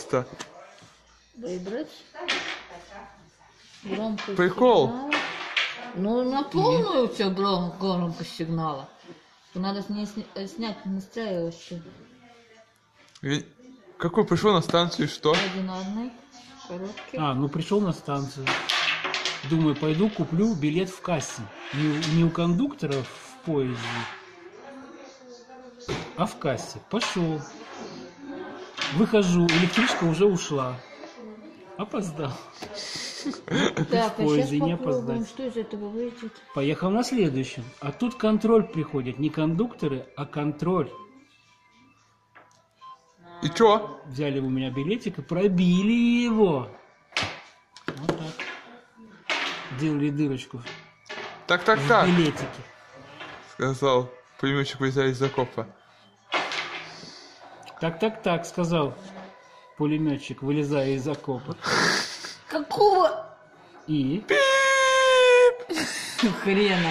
пожалуйста. Выбрать. Громкость Прикол. сигнала. Ну, на полную у тебя громкость сигнала. Надо с ней снять настраивающий. Какой пришел на станцию и что? Одинарный. Короткий. Ну пришел на станцию. Думаю, пойду куплю билет в кассе. Не у кондуктора в поезде, а в кассе. Пошел. Выхожу, электричка уже ушла. Опоздал. Так, а сейчас не попробуем, опоздать. что из этого выйдет. Поехал на следующем. А тут контроль приходит. Не кондукторы, а контроль. И чё? Взяли у меня билетик и пробили его. Вот так. Делали дырочку Так, в билетике. сказал пулеметчик, вылезая из окопа. Так, сказал пулеметчик, вылезая из окопа. Какого И хрена?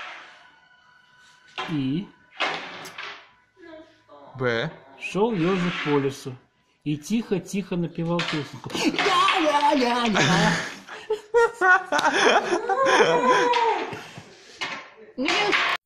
Б. шел ежик по лесу и тихо-тихо напевал песенку. Мне